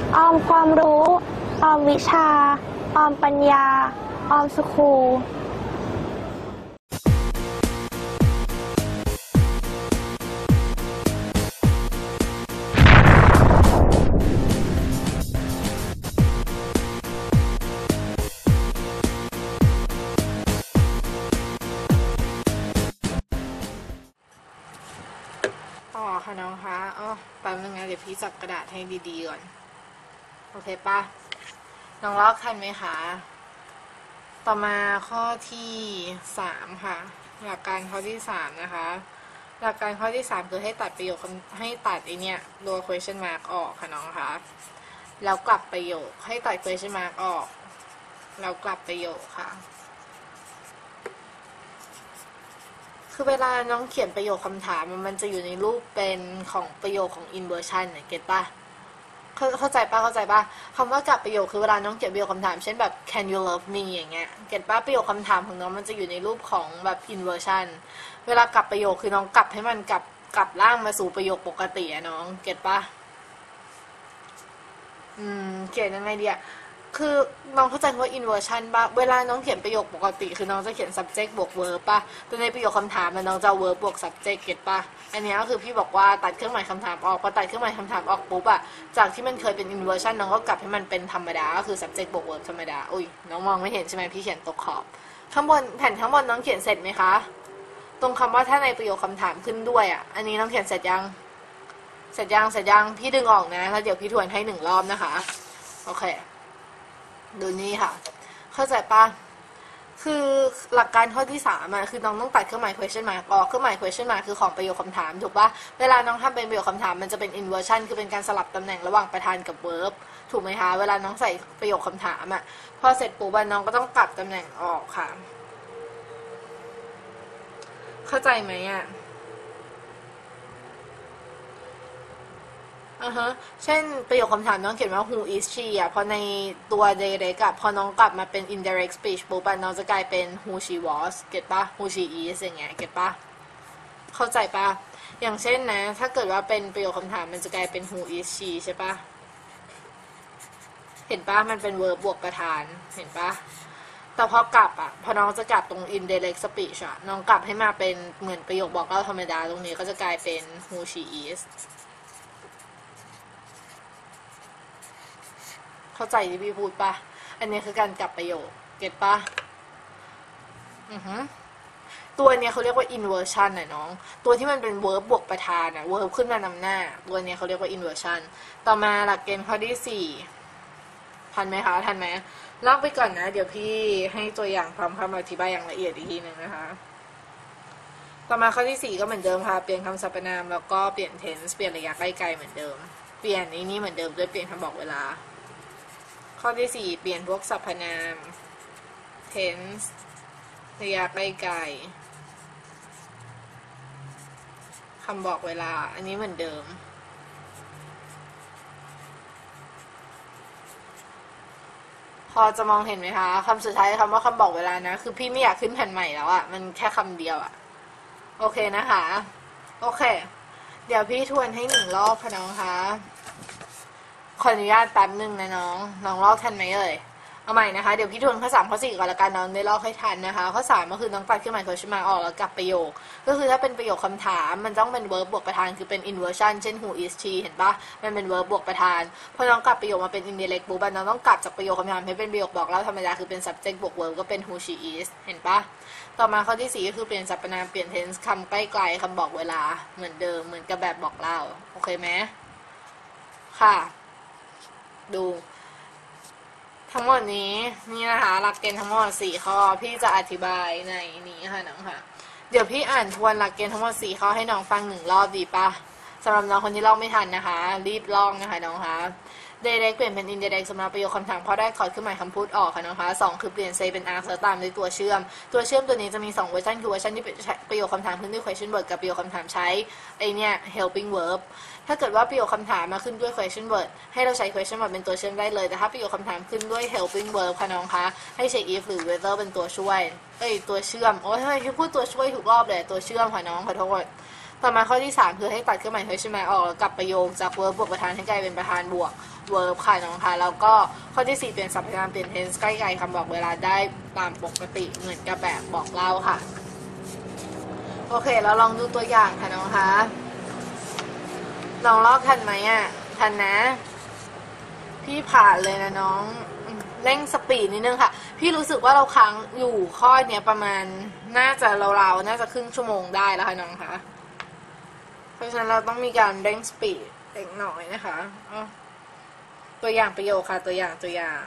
ออมความรู้ออมวิชาออมปัญญาออมสคูลต่อค่ะน้องคะแป๊บนึงนะเดี๋ยวพี่จับกระดาษให้ดีๆก่อนโอเคปะน้องลอกทันไหมคะต่อมาข้อที่3ค่ะหลักการข้อที่3นะคะหลักการข้อที่3คือให้ตัดประโยคให้ตัดไอเนี้ยตัว question mark ออกค่ะน้องคะแล้วกลับประโยคให้ตัด question mark ออกแล้วกลับประโยคค่ะคือเวลาน้องเขียนประโยคคำถามมันจะอยู่ในรูปเป็นของประโยคของ inversion เนี่ยเก็ตปะเข้าใจปะคำว่ากลับประโยคคือเวลาน้องเขียนประโยคคำถามเช่นแบบ can you love me อย่างเงี้ยเก็ตปะประโยคคำถามของน้องมันจะอยู่ในรูปของแบบ inversion เวลากลับประโยคคือน้องกลับให้มันกลับร่างมาสู่ประโยคปกติอะน้องเก็ตปะเขียนยังไงดีอะคือน้องเข้าใจว่า inversion ป่ะเวลาน้องเขียนประโยคปกติคือน้องจะเขียน subject บวก verb ป่ะแต่ในประโยคคำถามมันน้องจะ verb บวก subject เก็ตป่ะอันนี้ก็คือพี่บอกว่าตัดเครื่องหมายคำถามออกพอตัดเครื่องหมายคำถามออกปุ๊บอะจากที่มันเคยเป็น inversion น้องก็กลับให้มันเป็นธรรมดาก็คือ subject บวก verb ธรรมดาอุ้ยน้องมองไม่เห็นใช่ไหมพี่เขียนตกขอบข้างบนแผ่นข้างบนน้องเขียนเสร็จไหมคะตรงคำว่าถ้าในประโยคคำถามขึ้นด้วยอะอันนี้น้องเขียนเสร็จยังพี่ดึงออกนะแล้วเดี๋ยวพี่ทวนให้1 รอบนะคะโอเคดูนี่ค่ะเข้าใจปะคือหลักการข้อที่3อะคือน้องต้องตัดเครื่องหมาย question mark ออกเครื่องหมาย question mark คือของประโยคคำถามถูกปะเวลาน้องทำเป็นประโยคคำถามมันจะเป็น inversion คือเป็นการสลับตำแหน่งระหว่างประธานกับ verb ถูกไหมคะเวลาน้องใส่ประโยคคำถามอะพอเสร็จปุ๊บน้องก็ต้องกลับตำแหน่งออกค่ะเข้าใจไหมอะเช่นประโยคคำถามน้องเขียนว่า who is she พอในตัว direct พอน้องกลับมาเป็น indirect speech ปุ๊บน้องจะกลายเป็น who she was เก็ตปะ who she is อย่างเงี้ยเก็ตปะเข้าใจปะอย่างเช่นนะถ้าเกิดว่าเป็นประโยคคำถามมันจะกลายเป็น who is she ใช่ปะเห็นปะมันเป็น verb บวกประธานเห็นปะแต่พอกลับพอน้องจะกลับตรง indirect speech น้องกลับให้มาเป็นเหมือนประโยคบอกเล่าธรรมดาตรงนี้ก็จะกลายเป็น who she isเข้าใจที่พี่พูดปะอันนี้คือการกลับประโยคเก็ตปะตัวนี้เขาเรียกว่า inversion น่ะน้องตัวที่มันเป็น verb บวกประธานverb ขึ้นมานำหน้าตัวนี้เขาเรียกว่า inversion ต่อมาหลักเกณฑ์ข้อที่4ทันไหมคะทันไหมเล่าไปก่อนนะเดี๋ยวพี่ให้ตัวอย่างพร้อมคำอธิบายอย่างละเอียดอีกทีหนึ่งนะคะต่อมาข้อที่4ก็เหมือนเดิมค่ะเปลี่ยนคำสรรพนามแล้วก็เปลี่ยน tense เปลี่ยนระยะใกล้ไกลเหมือนเดิมเปลี่ยนนี้เหมือนเดิมด้วยเปลี่ยนคำบอกเวลาข้อที่4เปลี่ยนพวกสรรพนาม tense ระยะใกล้ๆคำบอกเวลาอันนี้เหมือนเดิมพอจะมองเห็นไหมคะคำสุดท้ายคำว่าคำบอกเวลานะคือพี่ไม่อยากขึ้นแผ่นใหม่แล้วมันแค่คำเดียวโอเคนะคะโอเคเดี๋ยวพี่ทวนให้1 รอบค่ะน้องคะขออนุญาตแป๊บนึงนะน้องลอกทันไหมเอ่ยเอาใหม่นะคะเดี๋ยวพี่ทวนข้อ3ข้อ4ก่อนละกันน้องได้ลอกให้ทันนะคะข้อ3ก็คือน้องตัดเครื่องหมาย question mark ออกแล้วกลับประโยคก็คือถ้าเป็นประโยคคำถามมันต้องเป็น verb บวกประธานคือเป็น inversion เช่น who is she เห็นปะมันเป็น verb บวกประธานพอน้องกลับประโยคมาเป็น indirect ปุ๊บน้องต้องกลับจากประโยคคำถามให้เป็นประโยคบอกเล่าธรรมดาคือเป็น subject บวก verb ก็เป็น who she is เห็นปะต่อมาข้อที่4ก็คือเปลี่ยนสรรพนามเปลี่ยน tense คำใกล้ๆคำบอกเวลาเหมือนเดิมเหมือนกับแบบบอกเล่าโอเคไหมค่ะดูทั้งหมดนี้นี่นะคะหลักเกณฑ์ทั้งหมด4 ข้อพี่จะอธิบายในนี้ค่ะน้องค่ะเดี๋ยวพี่อ่านทวนหลักเกณฑ์ทั้งหมด4 ข้อให้น้องฟัง1 รอบดีปะสำหรับน้องคนที่ลอกไม่ทันนะคะรีบลอกนะคะน้องคะ direct เปลี่ยนเป็น indirect สำหรับประโยคคำถามข้อแรกถอดเครื่องหมายคำพูดออกค่ะน้องคะ2คือเปลี่ยน say เป็น ask แล้วตามด้วยตัวเชื่อมตัวนี้จะมี2 เวอร์ชันคือเวอร์ชันที่เป็นประโยคคำถามขึ้นด้วย question word กับประโยคคำถามใช้helping verb ถ้าเกิดว่าประโยคคำถามมาขึ้นด้วย question word ให้เราใช้ question word เป็นตัวเชื่อมได้เลยแต่ถ้าประโยคคำถามขึ้นด้วย helping verb ค่ะน้องคะให้ใช้ if หรือ whether เป็นตัวช่วยตัวเชื่อมโอ้ยทำไมพูดตัวช่วยถูกรอบเลยตัวเชื่อมค่ะน้องขอโทษต่อมาข้อที่3คือให้ตัดเครื่องหมาย question mark ออกแล้วกลับประโยคจาก verb บวกประธานให้กลายเป็นประธานบวก verb ค่ะน้องคะแล้วก็ข้อที่4เปลี่ยนสรรพนามเปลี่ยน tense ใกล้ๆคำบอกเวลาได้ตามปกติเหมือนกับแบบบอกเล่าค่ะโอเคแล้วลองดูตัวอย่างค่ะน้องคะลองลอกทันไหมอ่ะทันนะพี่ผ่านเลยนะน้องเร่งสปีดนิดนึงค่ะพี่รู้สึกว่าเราค้างอยู่ข้อเนี้ยประมาณน่าจะเราน่าจะครึ่งชั่วโมงได้แล้วค่ะน้องคะเพราะฉะนั้นเราต้องมีการเร่งสปีดเล็กน้อยนะคะตัวอย่างประโยคค่ะตัวอย่าง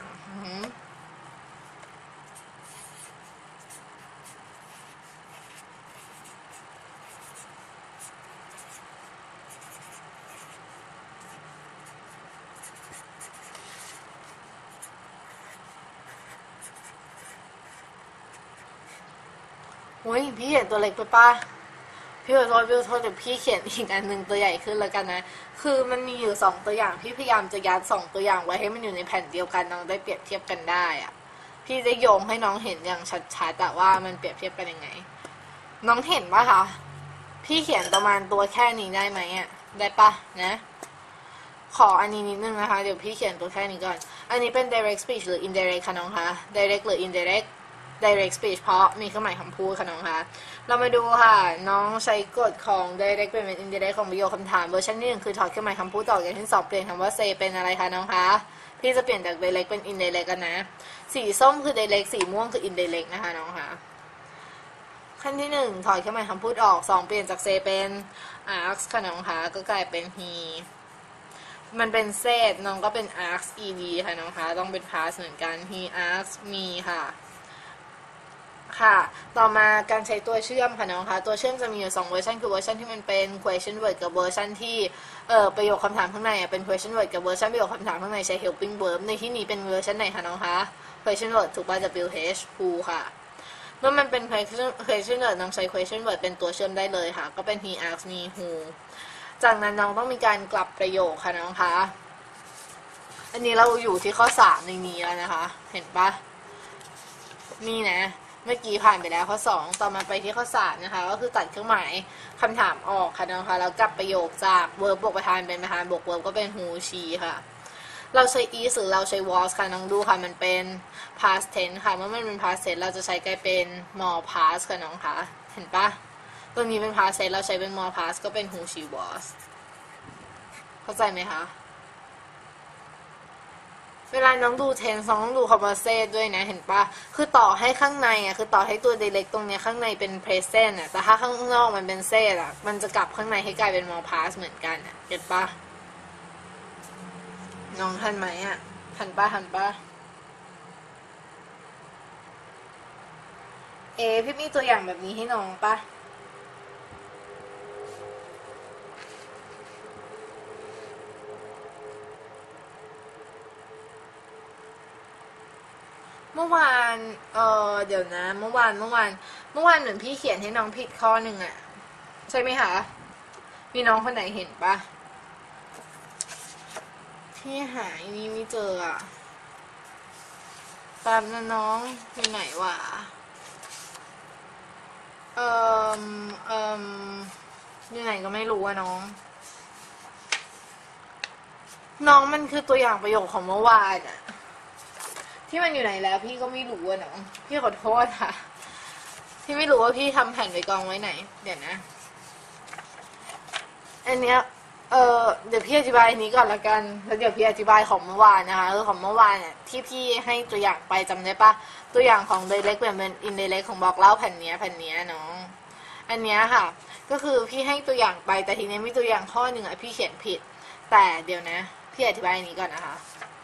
โอ้ยพี่เห็นตัวเล็กไปป่ะพี่ขอโทษเดี๋ยวพี่เขียนอีกอันหนึ่งตัวใหญ่ขึ้นแล้วกันนะคือมันมีอยู่2ตัวอย่างพี่พยายามจะยัด2ตัวอย่างไว้ให้มันอยู่ในแผ่นเดียวกันน้องได้เปรียบเทียบกันได้อะพี่จะโยงให้น้องเห็นอย่างชัดๆแต่ว่ามันเปรียบเทียบกันยังไงน้องเห็นปะคะพี่เขียนประมาณตัวแค่นี้ได้ไหมอ่ะได้ปะนะขออันนี้นิดนึงนะคะเดี๋ยวพี่เขียนตัวแค่นี้ก่อนอันนี้เป็น direct speech หรือ indirect ค่ะน้องคะ direct หรือ indirect direct speech เพราะมีเครื่องหมายคำพูดค่ะน้องคะเรามาดูค่ะน้องใช้กฎของ direct เป็น indirect ของประโยคคำถามเวอร์ชันที่1คือถอดเครื่องหมายคำพูดต่ออย่างที่2เปลี่ยนคำว่า say เป็นอะไรคะน้องคะพี่จะเปลี่ยนจาก direct เป็น indirect กันนะสีส้มคือ direct สีม่วงคือ indirect นะคะน้องคะขั้นที่1ถอดเครื่องหมายคำพูดออก2เปลี่ยนจาก say เป็น ask ค่ะน้องคะก็กลายเป็น he มันเป็น said น้องก็เป็น ask ed ค่ะน้องคะต้องเป็น past เหมือนกัน he asked me ค่ะค่ะต่อมาการใช้ตัวเชื่อมค่ะน้องคะตัวเชื่อมจะมีอยู่2เวอร์ชันคือเวอร์ชันที่มันเป็น question word กับเวอร์ชันที่ประโยคคำถามข้างในเป็น question word กับเวอร์ชันประโยคคำถามข้างในใช้ helping verb ในที่นี้เป็นเวอร์ชันไหนคะน้องคะ question word ถูกป่ะ wh who ค่ะเมื่อมันเป็น question word น้องใช้ question word เป็นตัวเชื่อมได้เลยค่ะก็เป็น he asked me who จากนั้นน้องต้องมีการกลับประโยคค่ะน้องคะอันนี้เราอยู่ที่ข้อ3ในนี้แล้วนะคะเห็นปะนี่นะเมื่อกี้ผ่านไปแล้วข้อ2ต่อมาไปที่ข้อ3นะคะก็คือตัดเครื่องหมายคำถามออกค่ะนะคะแล้วกลับประโยคจาก verb บวกประธานเป็นประธานบวก verb ก็เป็น who she ค่ะเราใช้ is หรือเราใช้ was ค่ะน้องดูค่ะมันเป็น past tense ค่ะเมื่อมันเป็น past tense เราจะใช้กลายเป็น more past ค่ะน้องคะเห็นปะตรงนี้เป็น past tense เราใช้เป็น more past ก็เป็น who she was เข้าใจไหมคะเวลาน้องดูเทนส์น้องต้องดูคำว่าเซตด้วยนะเห็นปะคือต่อให้ข้างในคือต่อให้ตัว direct ตรงนี้ข้างในเป็น present แต่ถ้าข้างนอกมันเป็นเซตมันจะกลับข้างในให้กลายเป็น more past เหมือนกันเห็นปะน้องทันไหมทันปะพี่มีตัวอย่างแบบนี้ให้น้องปะเมื่อวานเดี๋ยวนะเมื่อวานเหมือนพี่เขียนให้น้องผิดข้อหนึ่งใช่ไหมคะมีน้องคนไหนเห็นปะพี่หายนี่ไม่เจอแป๊บนะน้องอยู่ไหนวะอยู่ไหนก็ไม่รู้น้องมันคือตัวอย่างประโยคของเมื่อวานที่มันอยู่ไหนแล้วพี่ก็ไม่รู้น้องพี่ขอโทษค่ะพี่ไม่รู้ว่าพี่ทำแผ่นไว้กองไว้ไหนเดี๋ยวนะอันเนี้ยเดี๋ยวพี่อธิบายอันนี้ก่อนละกันแล้วเดี๋ยวพี่อธิบายของเมื่อวานนะคะของเมื่อวานที่พี่ให้ตัวอย่างไปจำได้ปะตัวอย่างของ direct เป็น indirect ของบอกเล่าแผ่นนี้น้องอันเนี้ยค่ะก็คือพี่ให้ตัวอย่างไปแต่ทีนี้มีตัวอย่างข้อหนึ่งพี่เขียนผิดแต่เดี๋ยวนะพี่อธิบายอันนี้ก่อนนะคะ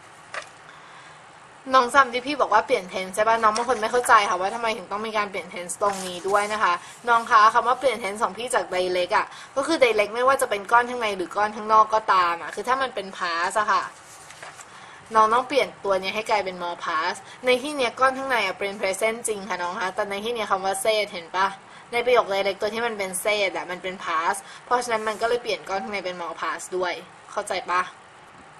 น้องจำที่พี่บอกว่าเปลี่ยนเทนส์ใช่ป่ะน้องบางคนไม่เข้าใจค่ะว่าทำไมถึงต้องมีการเปลี่ยนเทนส์ตรงนี้ด้วยนะคะน้องคะคำว่าเปลี่ยนเทนส์ของพี่จาก direct ก็คือ direct ไม่ว่าจะเป็นก้อนข้างในหรือก้อนข้างนอกก็ตามคือถ้ามันเป็น past ค่ะน้องต้องเปลี่ยนตัวนี้ให้กลายเป็น more past ในที่เนี้ยก้อนข้างในเป็น present จริงค่ะน้องคะแต่ในที่เนี้ยคำว่า said เห็นปะในประโยค direct ตัวที่มันเป็น said มันเป็น past เพราะฉะนั้นมันก็เลยเปลี่ยนก้อนข้างในเป็น more past ด้วยเข้าใจปะ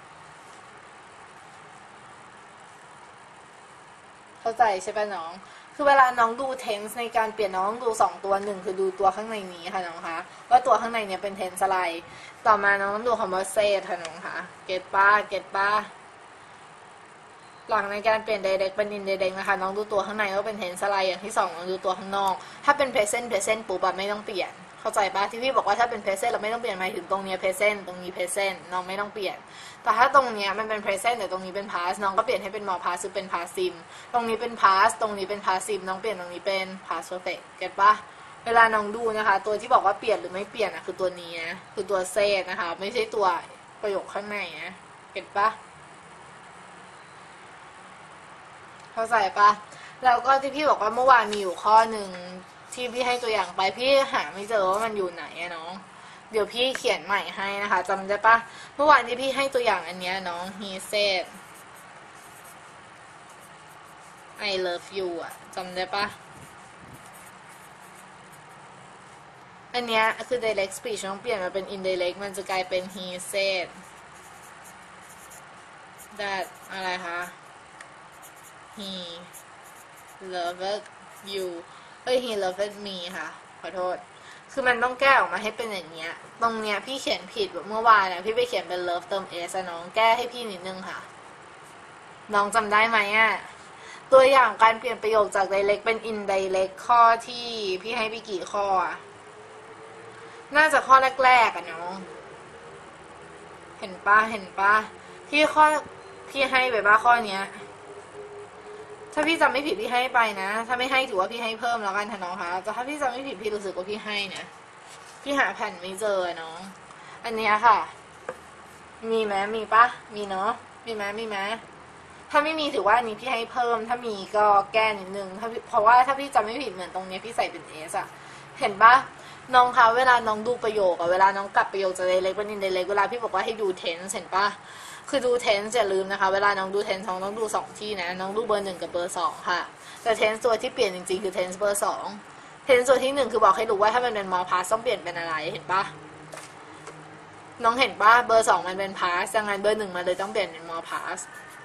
เข้าใจใช่ป่ะน้องคืคือเวลาน้องดู tense ในการเปลี่ยนน้องต้องดู2ตัวหนึ่งคือดูตัวข้างในนี้ค่ะน้องคะว่าตัวข้างในเนี้ยเป็น tense อะไรต่อมาน้องต้องดูคำว่า say ค่ะน้องคะเก็ตป้าหลังในการเปลี่ยน direct เป็น indirect นะคะน้องดูตัวข้างในว่าเป็น tense อะไรอย่างที่2น้องดูตัวข้างนอกถ้าเป็น present ปุ๊บแบบไม่ต้องเปลี่ยนเข้าใจปะที่พี่บอกว่าถ้าเป็น present เราไม่ต้องเปลี่ยนหมายถึงตรงนี้ present ตรงนี้ present น้องไม่ต้องเปลี่ยนแต่ถ้าตรงนี้มันเป็น present แต่ตรงนี้เป็น past น้องก็เปลี่ยนให้เป็น more past คือเป็น past sim ตรงนี้เป็น past ตรงนี้เป็น past sim น้องเปลี่ยนตรงนี้เป็น past perfect เก็ตปะเวลาน้องดูนะคะตัวที่บอกว่าเปลี่ยนหรือไม่เปลี่ยนคือตัวนี้นะคือตัว say นะคะไม่ใช่ตัวประโยคข้างในนะเก็ตปะเข้าใจปะแล้วก็ที่พี่บอกว่าเมื่อวานมีอยู่ข้อหนึ่งที่พี่ให้ตัวอย่างไปพี่หาไม่เจอว่ามันอยู่ไหนอะน้องเดี๋ยวพี่เขียนใหม่ให้นะคะจำได้ปะเมื่อวานที่พี่ให้ตัวอย่างอันเนี้ยน้อง he said I love you อะจำได้ปะอันเนี้ยคือ direct speech ต้องเปลี่ยนมาเป็น indirect มันจะกลายเป็น he said that อะไรคะ he loved you he loved me ค่ะขอโทษคือมันต้องแก้ออกมาให้เป็นอย่างเงี้ยตรงเนี้ยพี่เขียนผิดแบบเมื่อวานนะพี่ไปเขียนเป็น love เติม s น้องแก้ให้พี่นิดนึงค่ะน้องจำได้ไหมอะตัวอย่างการเปลี่ยนประโยคจาก direct เป็น indirect ข้อที่พี่ให้พี่กี่ข้ออะน่าจะข้อแรกๆอะน้องเห็นปะที่ข้อพี่ให้ไปบ้าข้อเนี้ยถ้าพี่จำไม่ผิดพี่ให้ไปนะถ้าไม่ให้ถือว่าพี่ให้เพิ่มแล้วกันค่ะน้องคะแต่ถ้าพี่จำไม่ผิดพี่รู้สึกว่าพี่ให้นะพี่หาแผ่นไม่เจอน้องอันนี้ค่ะมีไหมมีปะมีเนาะมีไหมถ้าไม่มีถือว่าอันนี้พี่ให้เพิ่มถ้ามีก็แก้นิดนึงเพราะว่าถ้าพี่จำไม่ผิดเหมือนตรงนี้พี่ใส่เป็น s อะเห็นปะน้องคะเวลาน้องดูประโยคอะเวลาน้องกลับประโยคจาก direct เป็น indirect เวลาพี่บอกว่าให้ดู tense เห็นปะคือดู tense อย่าลืมนะคะเวลาน้องดู tense น้องดู2ที่นะน้องดูเบอร์1กับเบอร์2ค่ะแต่ tense ตัวที่เปลี่ยนจริงๆคือ tense เบอร์2 tense ตัวที่1คือบอกให้รู้ว่าถ้ามันเป็น more past ต้องเปลี่ยนเป็นอะไรเห็นปะน้องเห็นปะเบอร์2มันเป็น past ดังนั้นเบอร์1มันเลยต้องเปลี่ยนเป็น more past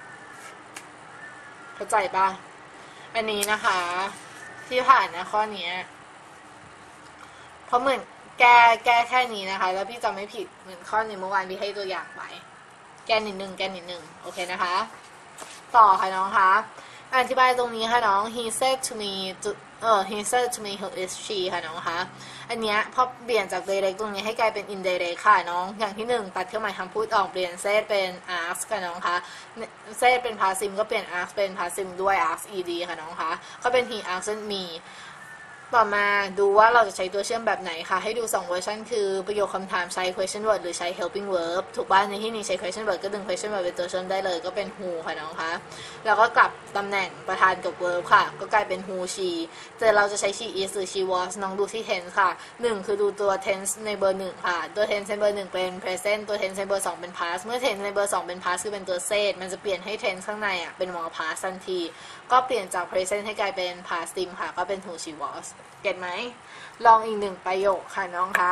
เข้าใจปะอันนี้นะคะที่ผ่านนะข้อนี้เพราะเหมือนแก้แค่นี้นะคะแล้วพี่จำไม่ผิดเหมือนข้อนี้เมื่อวานพี่ให้ตัวอย่างไปแก้นิดนึงโอเคนะคะต่อค่ะน้องคะอธิบายตรงนี้ค่ะน้อง he said to me who is she ค่ะน้องคะอันเนี้ยพอเปลี่ยนจาก direct ตรงนี้ให้กลายเป็น indirect ค่ะน้องอย่างที่1ตัดเครื่องหมายคำพูดออกเปลี่ยน said เป็น ask ค่ะน้องคะ said เป็น passive ก็เปลี่ยน ask เป็น passive ด้วย ask ed ค่ะน้องคะก็เป็น he asked meต่อมาดูว่าเราจะใช้ตัวเชื่อมแบบไหนคะให้ดู2เวอร์ชันคือประโยคคำถามใช้ question word หรือใช้ helping verb ถูกป่ะในที่นี้ใช้ question word ก็ดึง question word เป็นตัวเชื่อมได้เลยก็เป็น who ค่ะน้องคะแล้วก็กลับตำแหน่งประธานกับ verb ค่ะก็กลายเป็น who she แต่เราจะใช้ she is หรือ she was น้องดูที่ tense ค่ะ1คือดูตัว tense ในเบอร์1ค่ะตัว tense ในเบอร์1เป็น present ตัว tense ในเบอร์2เป็น past เมื่อ tense ในเบอร์2เป็น past คือเป็นตัว said มันจะเปลี่ยนให้ tense ข้างในเป็น more past ทันทีก็เปลี่ยนจาก present ให้กลายเป็น past sim ค่ะก็เป็น who she wasเก็ตไหมลองอีก1ประโยคค่ะน้องคะ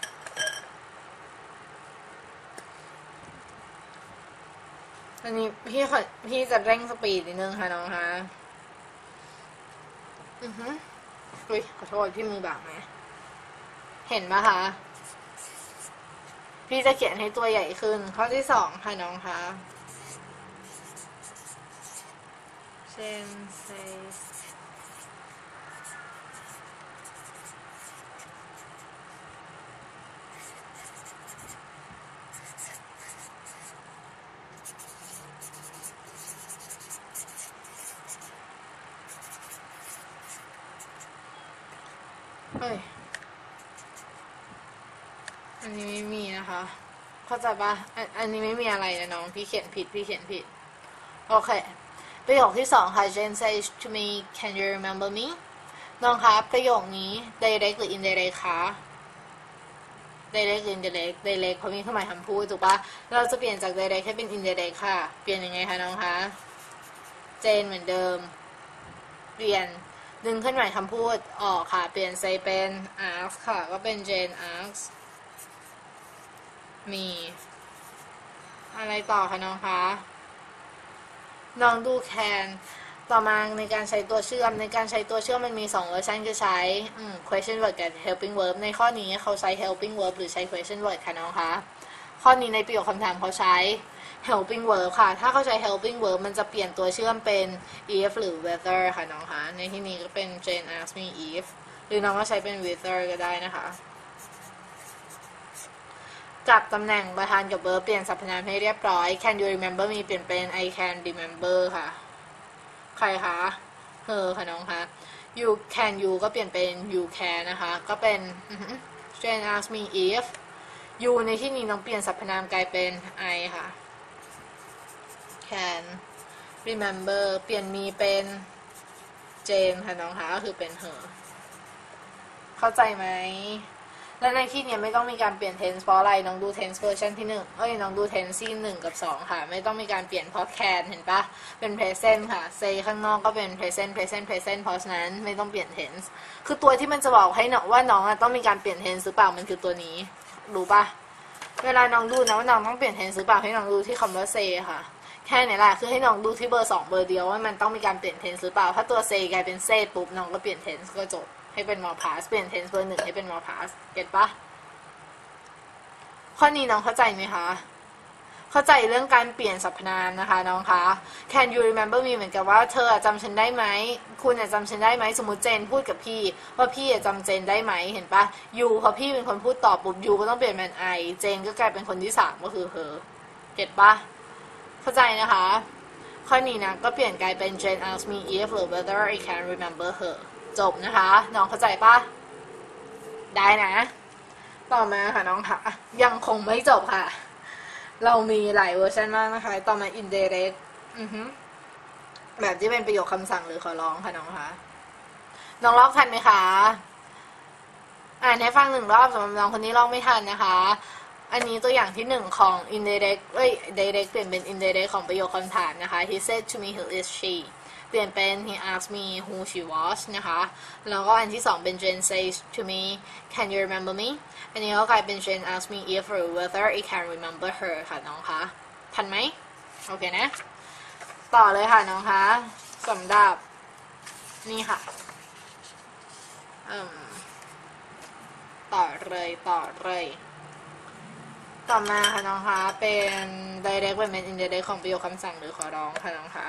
อันนี้พี่จะเร่งสปีดนิดนึงค่ะน้องคะอุ้ยขอโทษพี่มือบากไหมเห็นไหมคะพี่จะเขียนให้ตัวใหญ่ขึ้นข้อที่2ค่ะน้องคะเช่น sayอันนี้ไม่มีนะคะเข้าใจปะอันนี้ไม่มีอะไรนะน้องพี่เขียนผิดโอเคประโยคที่2ค่ะ Jane says to me can you remember me น้องคะประโยคนี้ direct หรือ indirect คะ direct หรือ indirect direct เพราะมีเครื่องหมายคำพูดถูกปะเราจะเปลี่ยนจาก direct ให้เป็น indirect ค่ะเปลี่ยนยังไงคะน้องคะ Jane เหมือนเดิมเปลี่ยนดึงเครื่องหมายคำพูดออกค่ะเปลี่ยน say เป็น ask ค่ะก็เป็น Jane asksมีอะไรต่อคะน้องคะน้องดู can ต่อมาในการใช้ตัวเชื่อมมันมี2เวอร์ชันคือใช้ question word กับ helping verb ในข้อนี้เขาใช้ helping verb หรือใช้ question word ค่ะน้องคะข้อนี้ในประโยคคำถามเขาใช้ helping verb ค่ะถ้าเขาใช้ helping verb มันจะเปลี่ยนตัวเชื่อมเป็น if หรือ whether ค่ะน้องคะในที่นี้ก็เป็น Jane asked me if หรือน้องก็ใช้เป็น whether ก็ได้นะคะจับตำแหน่งประธานกับ verb เปลี่ยนสรรพนามให้เรียบร้อย can you remember me เปลี่ยนเป็น I can remember ค่ะใครคะเธอค่ะน้องคะ you can you ก็เปลี่ยนเป็น you can นะคะก็เป็น Jane asked me if you ในที่นี้น้องเปลี่ยนสรรพนามกลายเป็น I ค่ะ can remember เปลี่ยน me เป็น Jane ค่ะน้องคะก็คือเป็น her เข้าใจไหมและในที่นี้ไม่ต้องมีการเปลี่ยน tense เพราะอะไรน้องดู tense version ที่น้องดู tense ที่1กับ2ค่ะไม่ต้องมีการเปลี่ยนเพราะ can เห็นปะเป็น present ค่ะ say ข้างนอกก็เป็น present เพราะฉะนั้นไม่ต้องเปลี่ยน tense คือตัวที่มันจะบอกให้น้องว่าน้องต้องมีการเปลี่ยน tense หรือเปล่ามันคือตัวนี้รู้ปะเวลาน้องดูนะว่าน้องต้องเปลี่ยน tense หรือเปล่าให้น้องดูที่คำว่า say ค่ะแค่นี้แหละคือให้น้องดูที่เบอร์2เบอร์เดียวว่ามันต้องมีการเปลี่ยน tense หรือเปล่าถ้าตัว say กลายเป็น say ปุ๊บน้องก็เปลี่ยน tense ก็จบให้เป็น more past เปลี่ยน tense เบอร์1ให้เป็น more past เก็ตปะข้อนี้น้องเข้าใจไหมคะเข้าใจเรื่องการเปลี่ยนสรรพนามนะคะน้องคะ Can you remember me เหมือนกับว่าเธอจำฉันได้ไหมคุณจำฉันได้ไหมสมมติเจนพูดกับพี่ว่าพี่จำเจนได้ไหมเห็นปะ you พอพี่เป็นคนพูดตอบปุ๊บ you ก็ต้องเปลี่ยนเป็น I เจนก็กลายเป็นคนที่3ก็คือ her เก็ตปะเข้าใจนะคะข้อนี้นะก็เปลี่ยนกลายเป็น Jane asked me if or whether I can remember her จบนะคะน้องเข้าใจปะได้นะต่อมาค่ะน้องค่ะยังคงไม่จบค่ะเรามีหลายเวอร์ชันมากนะคะต่อมา indirect แบบที่เป็นประโยคคำสั่งหรือขอร้องค่ะน้องคะน้องลอกทันไหมคะอ่านให้ฟัง1 รอบสำหรับน้องคนนี้ลอกไม่ทันนะคะอันนี้ตัวอย่างที่1ของ indirect direct เปลี่ยนเป็น indirect ของประโยคคำถามนะคะ he said to me who is she เปลี่ยนเป็น he asked me who she was นะคะแล้วก็อันที่2เป็น Jane says to me can you remember me อันนี้ก็กลายเป็น Jane asked me if or whether I can remember her ค่ะน้องคะทันไหมโอเคนะต่อเลยค่ะน้องคะสำหรับนี่ค่ะต่อเลยต่อมาค่ะน้องคะเป็น direct เป็น indirect ของประโยคคำสั่งหรือขอร้องค่ะน้องคะ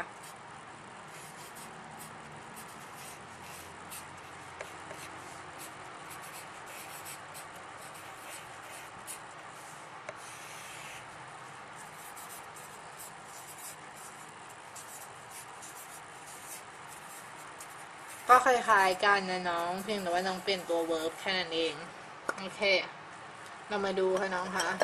ก็คล้ายๆกันนะน้องเพียงแต่ว่าน้องเปลี่ยนตัว verb แค่นั้นเองโอเคเรามาดูค่ะน้องคะ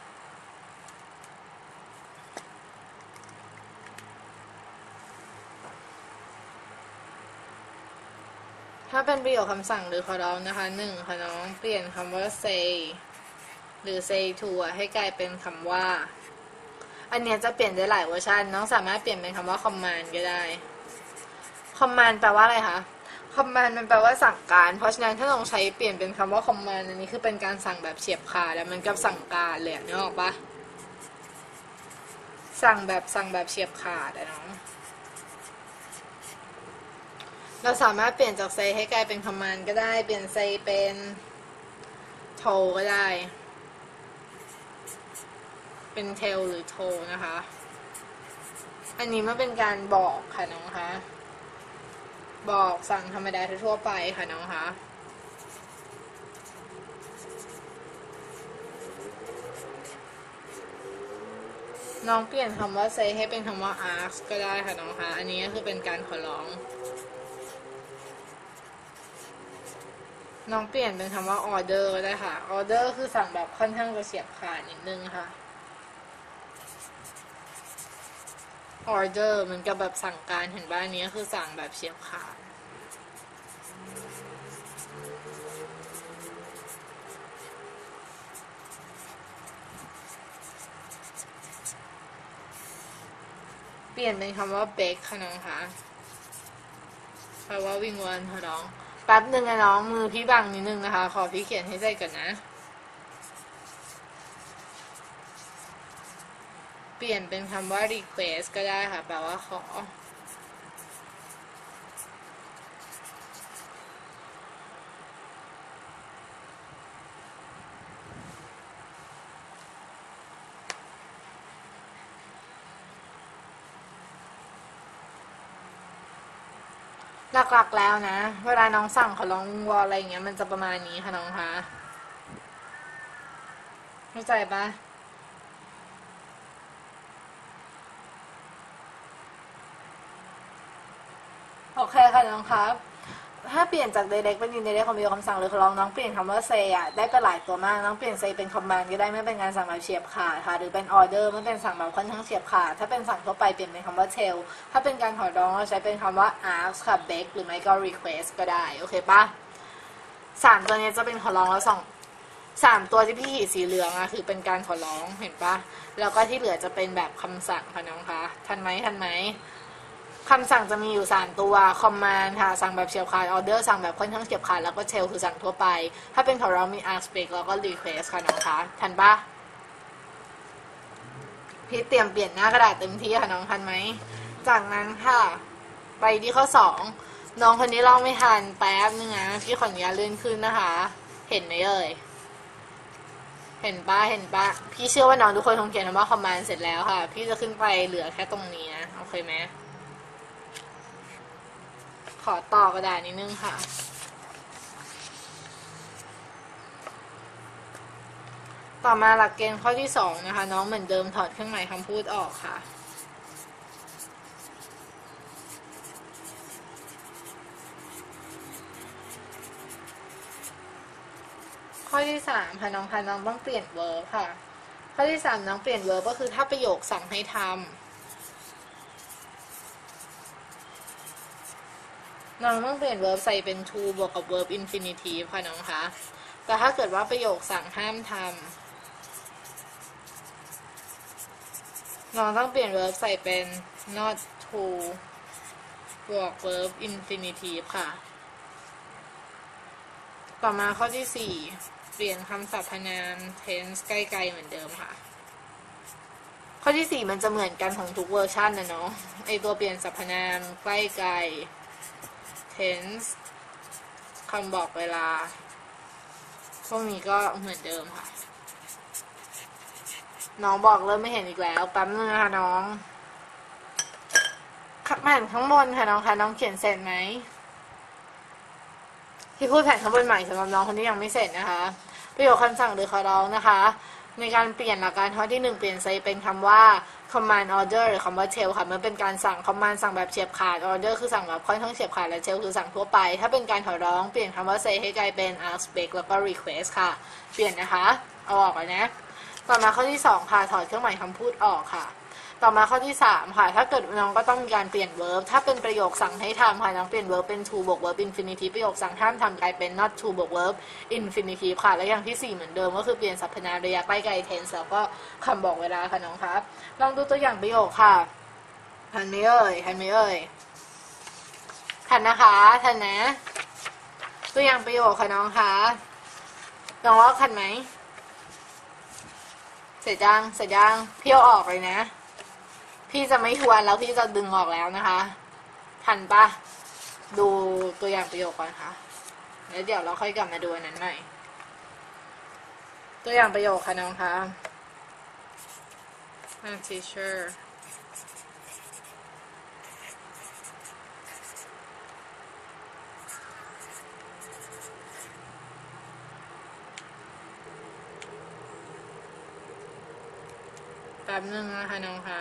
ถ้าเป็นประโยคคำสั่งหรือขอร้องนะคะ1ค่ะน้องเปลี่ยนคำว่า say หรือ say to ให้กลายเป็นคำว่าอันนี้จะเปลี่ยนได้หลายเวอร์ชันน้องสามารถเปลี่ยนเป็นคำว่า command ก็ได้ command แปลว่าอะไรคะ command มันแปลว่าสั่งการเพราะฉะนั้นถ้าลองใช้เปลี่ยนเป็นคำว่า command อันนี้คือเป็นการสั่งแบบเฉียบขาดแล้วมันกับสั่งการเลยนึกออกปะสั่งแบบเฉียบขาดน้องเราสามารถเปลี่ยนจาก say ให้กลายเป็น command ก็ได้เปลี่ยน say เป็น told ก็ได้เป็น tell หรือ told นะคะอันนี้มันเป็นการบอกค่ะน้องคะบอกสั่งธรรมดาทั่วไปค่ะน้องคะน้องเปลี่ยนคำว่า say ให้เป็นคำว่า ask ก็ได้ค่ะน้องคะอันนี้ก็คือเป็นการขอร้องน้องเปลี่ยนเป็นคำว่า order ก็ได้ค่ะ order คือสั่งแบบค่อนข้างจะเฉียบขาดนิดนึงค่ะ order เหมือนกับแบบสั่งการเห็นบ้านนี้คือสั่งแบบเฉียบขาดเปลี่ยนเป็นคำว่า beg ค่ะน้องคะแปลว่าวิงวอนค่ะน้องแป๊บหนึ่งนะน้องมือพี่บังนิดนึงนะคะขอพี่เขียนให้ใจก่อนนะเปลี่ยนเป็นคำว่า request ก็ได้ค่ะแปลว่าขอหลักๆแล้วนะ เวลาน้องสั่งขอร้องวอลอะไรเงี้ยมันจะประมาณนี้ค่ะน้องคะเข้าใจปะโอเคค่ะน้องครับถ้าเปลี่ยนจาก direct เป็น indirect ของวิดีโอคำสั่งหรือขอร้องน้องเปลี่ยนคำว่า say อ่ะได้ไปหลายตัวมากน้องเปลี่ยน say เป็น command ก็ได้ไม่เป็นการสั่งแบบเฉียบขาดค่ะหรือเป็น order ไม่เป็นสั่งแบบค่อนข้างเฉียบขาดถ้าเป็นสั่งทั่วไปเปลี่ยนเป็นคำว่า tell ถ้าเป็นการขอร้องเราใช้เป็นคำว่า ask ค่ะ beg หรือไม่ก็ request ก็ได้โอเคปะ3ตัวนี้จะเป็นขอร้องแล้ว3ตัวที่พี่ขีดสีเหลืองอะคือเป็นการขอร้องเห็นปะแล้วก็ที่เหลือจะเป็นแบบคำสั่งค่ะน้องคะทันไหมคำสั่งจะมีอยู่3ตัว command ค่ะสั่งแบบเฉียบขาด order สั่งแบบค่อนข้างเฉียบขาดแล้วก็ tell คือสั่งทั่วไปถ้าเป็นขอร้องมี ask beg แล้วก็ request ค่ะน้องคะทันปะพี่เตรียมเปลี่ยนหน้ากระดาษเต็มที่ค่ะน้องทันไหมจากนั้นค่ะไปที่ข้อ2น้องคนนี้ลองไม่ทันแป๊บนึงนะพี่ขออนุญาตเลื่อนขึ้นนะคะเห็นไหมเอ่ยเห็นปะพี่เชื่อว่าน้องทุกคนคงเขียนคำว่า command เสร็จแล้วค่ะพี่จะขึ้นไปเหลือแค่ตรงนี้นะโอเคไหมขอต่อกระดาษนิดนึงค่ะต่อมาหลักเกณฑ์ข้อที่2นะคะน้องเหมือนเดิมถอดเครื่องหมายคำพูดออกค่ะข้อที่3ค่ะน้องต้องเปลี่ยน verb ค่ะข้อที่3น้องเปลี่ยน verb ก็คือถ้าประโยคสั่งให้ทำน้องต้องเปลี่ยน verb ใส่เป็น to บวกกับ verb infinitive ค่ะน้องคะแต่ถ้าเกิดว่าประโยคสั่งห้ามทำน้องต้องเปลี่ยน verb ใส่เป็น not to บวก verb infinitive ค่ะต่อมาข้อที่4เปลี่ยนคำสรรพนาม tense ใกล้ๆเหมือนเดิมค่ะข้อที่4มันจะเหมือนกันของทุกเวอร์ชันนะเนาะไอตัวเปลี่ยนสรรพนามใกล้ๆ tense คำบอกเวลาพวกนี้ก็เหมือนเดิมค่ะน้องบอกเริ่มไม่เห็นอีกแล้วแป๊บนึงนะคะน้องแผ่นข้างบนค่ะน้องคะน้องเขียนเสร็จไหมที่พูดแผ่นข้างบนใหม่สำหรับน้องคนที่ยังไม่เสร็จนะคะประโยคคำสั่งหรือขอร้องนะคะในการเปลี่ยนหลักการข้อที่1เปลี่ยนใส่เป็นคำว่า command order หรือคำว่า tell ค่ะมันเป็นการสั่ง command สั่งแบบเฉียบขาด order คือสั่งแบบค่อนข้างเฉียบขาดและ tell คือสั่งทั่วไปถ้าเป็นการขอร้องเปลี่ยนคำว่า say ให้กลายเป็น ask beg แล้วก็ request ค่ะเปลี่ยนนะคะเอาออกเลยนะต่อมาข้อที่2ค่ะถอดเครื่องหมายคำพูดออกค่ะต่อมาข้อที่3ค่ะถ้าเกิดน้องก็ต้องมีการเปลี่ยน verb ถ้าเป็นประโยคสั่งให้ทำค่ะน้องเปลี่ยน verb เป็น to บวก verb infinitive ประโยคสั่งห้ามทำกลายเป็น not to บวก verb infinitive ค่ะและอย่างที่4เหมือนเดิมก็คือเปลี่ยนสรรพนามระยะใกล้ไกล tense แล้วก็คำบอกเวลาค่ะน้องครับลองดูตัวอย่างประโยคค่ะทันไหมเอ่ยทันนะคะทันนะตัวอย่างประโยคค่ะน้องคะลองว่าทันไหมเสร็จยังพี่เอาออกเลยนะพี่จะไม่ทวนแล้วพี่จะดึงออกแล้วนะคะทันปะดูตัวอย่างประโยคก่อนค่ะแล้วเดี๋ยวเราค่อยกลับมาดูอันนั้นใหม่ตัวอย่างประโยคค่ะน้องคะ teacher แป๊บนึงนะคะน้องคะ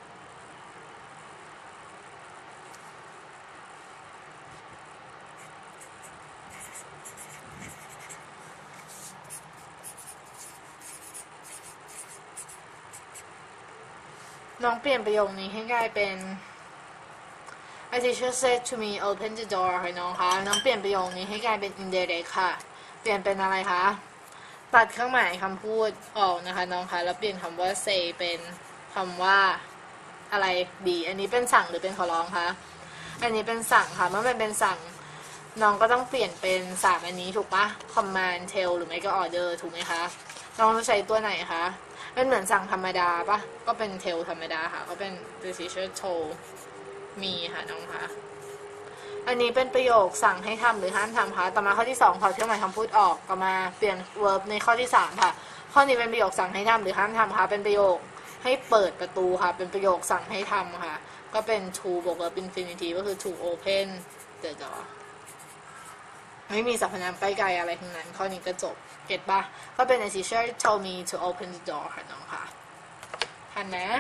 น้องเปลี่ยนประโยคนี้ให้กลายเป็น A teacher said to me open the door ค่ะน้องคะน้องเปลี่ยนประโยคนี้ให้กลายเป็น indirect ค่ะเปลี่ยนเป็นอะไรคะตัดเครื่องหมายคำพูดออกนะคะน้องคะแล้วเปลี่ยนคำว่า say เป็นคำว่าอะไรดีอันนี้เป็นสั่งหรือเป็นขอร้องคะอันนี้เป็นสั่งค่ะเมื่อมันเป็นสั่งน้องก็ต้องเปลี่ยนเป็น3อันนี้ถูกปะ command tell หรือไม่ก็ order ถูกไหมคะน้องจะใช้ตัวไหนคะเป็นเหมือนสั่งธรรมดาปะก็เป็น tell ธรรมดาค่ะก็เป็น the teacher told me ค่ะน้องคะอันนี้เป็นประโยคสั่งให้ทำหรือห้ามทำคะต่อมาข้อที่2ถอดเครื่องหมายคำพูดออกต่อมาเปลี่ยน verb ในข้อที่3ค่ะข้อนี้เป็นประโยคสั่งให้ทำหรือห้ามทำคะเป็นประโยคให้เปิดประตูค่ะเป็นประโยคสั่งให้ทำค่ะก็เป็น to บวก verb infinitive ก็คือ to open the door ไม่มีสรรพนามใกล้ๆอะไรทั้งนั้นข้อนี้ก็จบเก็ตปะก็เป็น the teacher told me to open the door ค่ะน้องค่ะทันนะ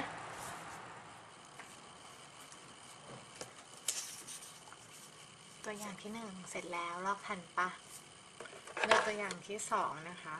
ตัวอย่างที่1เสร็จแล้วลอกทันปะเลือกตัวอย่างที่2นะคะ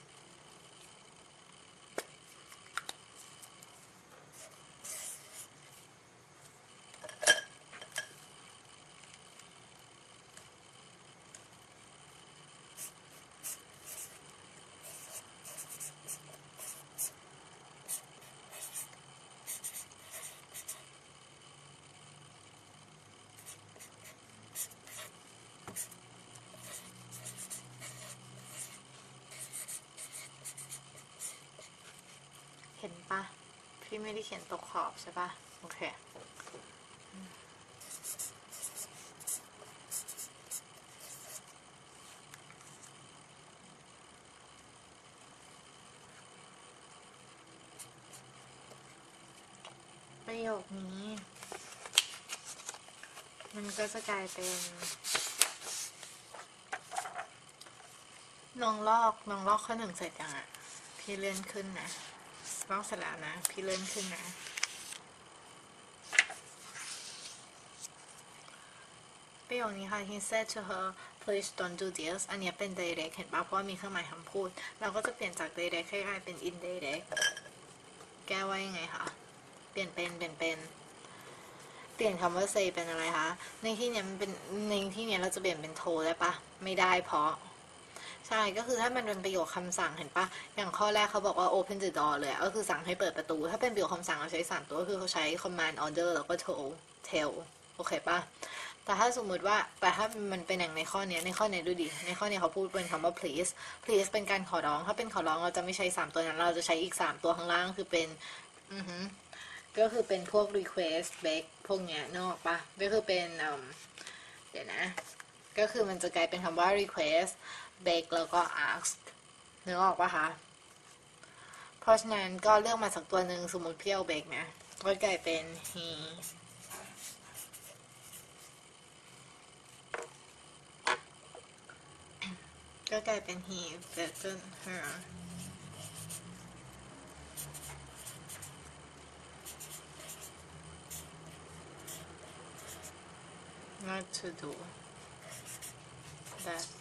เห็นปะพี่ไม่ได้เขียนตกขอบใช่ปะโอเคประโยคนี้มันก็จะกลายเป็นน้องลอกข้อ1เสร็จยังอ่ะพี่เลื่อนขึ้นนะลอกเสร็จแล้วนะพี่เลื่อนขึ้นนะประโยคนี้ค่ะ he said to her please don't do this อันนี้เป็น direct เห็นปะเพราะว่ามีเครื่องหมายคำพูดเราก็จะเปลี่ยนจาก direct ให้กลายเป็น indirect แก้ว่ายังไงคะเปลี่ยนคำว่า say เป็นอะไรคะในที่เนี้ยมันเป็นในที่เนี้ยเราจะเปลี่ยนเป็น told ได้ปะไม่ได้เพราะใช่ก็คือถ้ามันเป็นประโยคคำสั่งเห็นปะอย่างข้อแรกเขาบอกว่า open the door เลยก็คือสั่งให้เปิดประตูถ้าเป็นประโยคคำสั่งเราใช้3ตัวก็คือเขาใช้ command order แล้วก็ tell โอเคปะแต่ถ้าสมมุติว่าถ้ามันเป็นอย่างในข้อนี้ดูดิในข้อนี้เขาพูดเป็นคำว่า please เป็นการขอร้องถ้าเป็นขอร้องเราจะไม่ใช้3ตัวนั้นเราจะใช้อีก3ตัวข้างล่างคือเป็นก็คือเป็นพวก request beg พวกเนี้ยนอกปะก็คือเป็นเดี๋ยวนะก็คือมันจะกลายเป็นคำว่า request beg แล้วก็ ask นึกออกปะคะเพราะฉะนั้นก็เลือกมาสักตัวหนึ่งสมมติพี่เอา beg นะก็กลายเป็น heก็กลายเป็น he begged her not to do that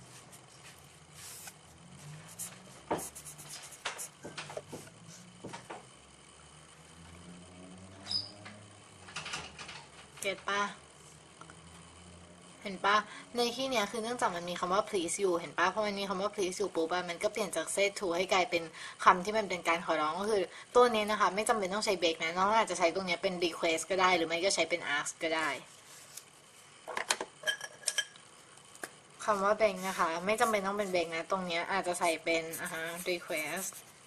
เก็ตปะเห็นปะในที่เนี้ยคือเนื่องจากมันมีคำว่า please you เห็นปะเพราะมันมีคำว่า please you ปุ๊บมันก็เปลี่ยนจาก say to ให้กลายเป็นคำที่มันเป็นการขอร้องก็คือตัวนี้นะคะไม่จำเป็นต้องใช้ beg นะน้องอาจจะใช้ตรงนี้เป็น request ก็ได้หรือไม่ก็ใช้เป็น ask ก็ได้คำว่า beg นะคะไม่จำเป็นต้องเป็น beg นะตรงนี้อาจจะใส่เป็นrequest